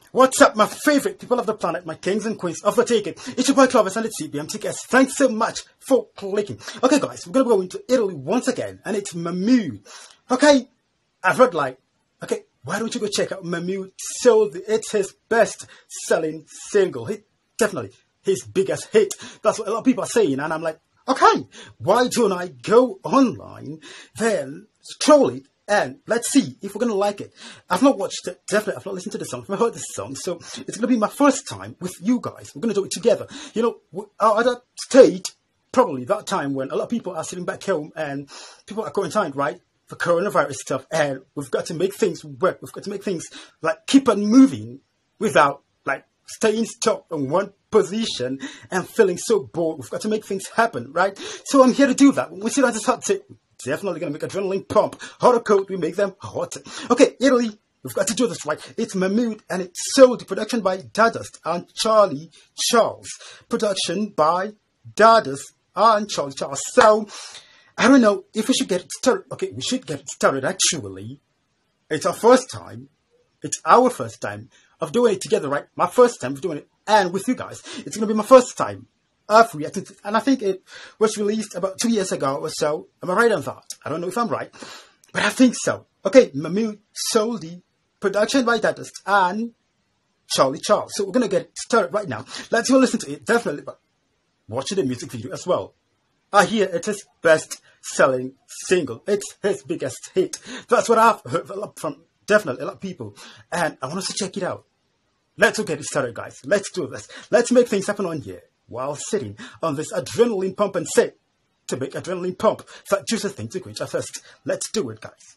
What's up, my favorite people of the planet, my kings and queens of the ticket? It's your boy Clovis and it's CBMTKS. Thanks so much for clicking. Okay, guys, we're gonna go into Italy once again, and it's Mahmood. Okay, I've heard okay, why don't you go check out Mahmood Soldi? It's his best-selling single. Definitely his biggest hit. That's what a lot of people are saying, and I'm like, okay, why don't I go online, then scroll it, and let's see if we're going to like it. I've not watched it, definitely. I've not listened to the song. I've not heard this song. So it's going to be my first time with you guys. We're going to do it together. You know, at that stage, probably that time when a lot of people are sitting back home and people are quarantined, right? For coronavirus stuff. And we've got to make things work. We've got to make things keep on moving without staying stuck in one position and feeling so bored. We've got to make things happen, right? So I'm here to do that. When we sit on this hot tip, definitely going to make adrenaline pump. Hotter coat, we make them hot. Okay, Italy, we've got to do this right. It's Mahmood and it's sold. Production by Dadaist and Charlie Charles. Production by Dadaist and Charlie Charles. So, I don't know if we should get it started. Okay, we should get it started actually. It's our first time. It's our first time of doing it together, right? My first time of doing it and with you guys. It's going to be my first time of reacting to it. And I think it was released about 2 years ago or so. Am I right on that? I don't know if I'm right, but I think so. Okay, Mahmood Soldi, production by Dadaist and Charlie Charles. So we're going to get started right now. Let's go listen to it, definitely, but watch the music video as well. I hear it's his best-selling single. It's his biggest hit. That's what I've heard from definitely a lot of people. And I want us to check it out. Let's go get it started, guys. Let's do this. Let's make things happen on here while sitting on this adrenaline pump and set to make adrenaline pump. That juicy thing to quench our thirst. Let's do it, guys.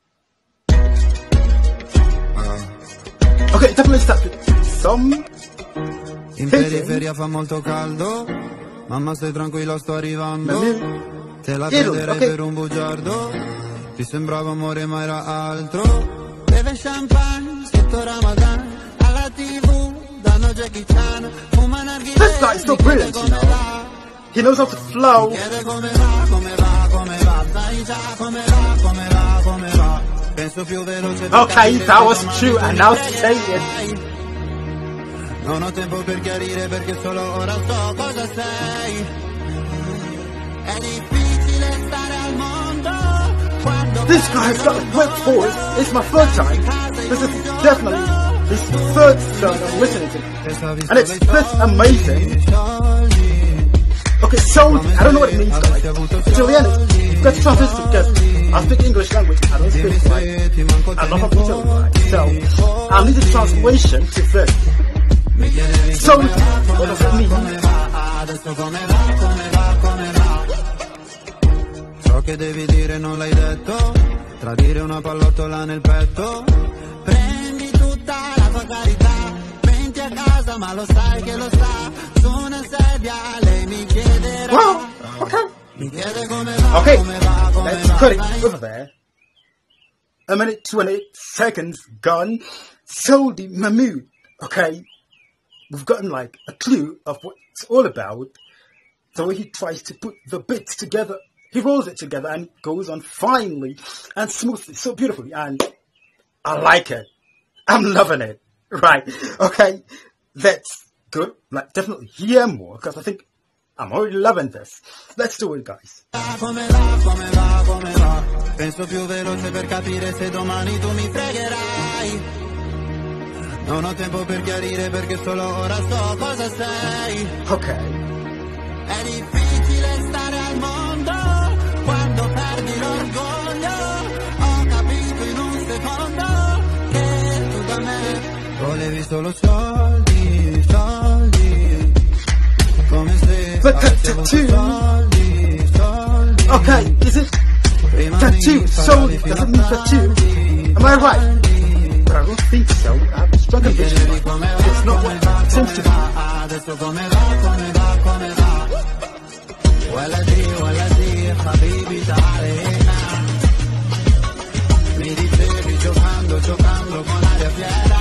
Okay, definitely start with some. In periferia fa molto caldo. Mamma stai tranquilla, sto arrivando. Te la prenderei per un bugiardo. Ti sembrava amore ma era altro. Beve champagne, scritto Ramadan. Alla TV, danno Jackie Chan. Fuma narghile. This guy is so brilliant, you know. He knows how to flow. Okay, that was true, and now say it. Non ho tempo per chiarire perché solo ora so cosa sei. È difficile stare al mondo quando. This guy's got a great voice. It's my third time. This is definitely his third song I'm listening to. And it's this amazing. Okay, so I don't know what it means, guys. Italian, you've got to translate it because I speak English language. I don't speak right. I love how to tell you right. So I need a translation to this. So, what does it mean? So che devi dire non l'hai detto. Tradire una pallottola nel petto. Prendi tutta la tua carità. Menti a casa ma lo sai che lo sa. Su una sedia lei mi chiederà. Well, okay. Mi chiede come va, okay, come va, come let's va. cut it over there. 1 minute, 20 seconds gone. Soldi Mahmood. Okay. We've gotten a clue of what it's all about. The way he tries to put the bits together. He rolls it together and goes on finely and smoothly, so beautifully. And I like it. I'm loving it. Right. Okay. That's good. Definitely hear more because I think I'm already loving this. Let's do it, guys. Come va, come va, come va. Penso più veloce per capire se domani tu mi fregherai. Non ho tempo per chiarire perché solo ora so cosa sei. Ok. È difficile stare al mondo quando perdi l'orgoglio. Ho capito in un secondo che tu da me volevi solo soldi, soldi. Come se avessi avuto soldi, soldi. Okay, is it tattoo? Soldi, does it mean tattoo? Am I right? I don't think so. I've struck a vision. It's not what it seems to be. Adesso come va, come va, come va. Waladi, habibi ta'alena. Mi dicevi giocando, giocando con aria fiera.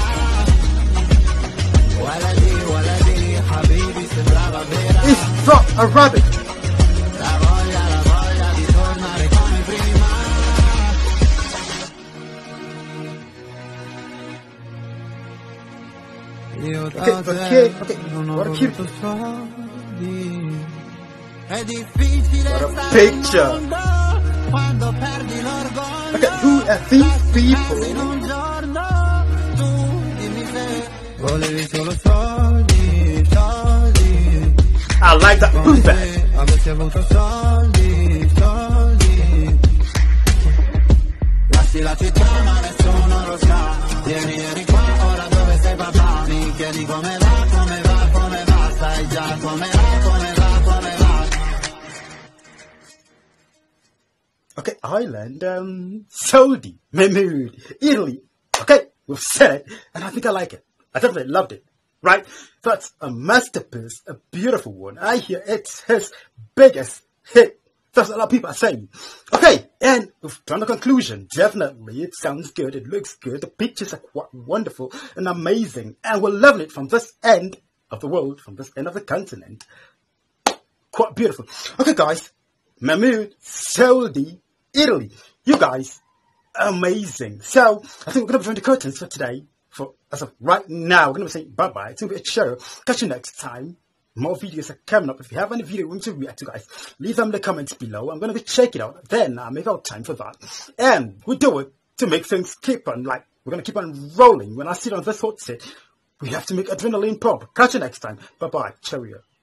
Waladi, habibi sembrava vera. It's not a rabbit. La voglia di tornare come prima. Io Okay, da okay, te okay. non ho What a cute, voluto soldi. È difficile what a stare al picture. mondo quando perdi Okay, l'orgoglio. who are these Persi in people? un giorno, tu dimmi se volevi solo soldi, soldi. I like that. Come Who's that? se avessi avuto soldi, soldi. Lasci la città ma nessuno lo sa. Vieni qua, ora dove sei papà? Mi chiedi come va, come va, come va. Sai già come va, come va, come va. Okay, Ireland, Saudi, Mahmood, Italy. Okay, we've said it, and I think I like it. I definitely loved it. Right? That's a masterpiece, a beautiful one. I hear it's his biggest hit. That's what a lot of people are saying. Okay, and we've drawn the conclusion. Definitely, it sounds good, it looks good, the pictures are quite wonderful and amazing, and we're loving it from this end of the world, from this end of the continent. Quite beautiful. Okay, guys, Mahmood, Saudi, Italy. You guys, amazing. So, I think we're going to be drawing the curtains for today. As of right now, we're going to be saying bye-bye. It's going to be a show. Catch you next time. More videos are coming up. If you have any video you want to react to, guys, leave them in the comments below. I'm going to check it out. Then I'll make out time for that. And we do it to make things keep on, like, we're going to keep on rolling. When I sit on this hot set, we have to make adrenaline pump. Catch you next time. Bye-bye. Cheerio.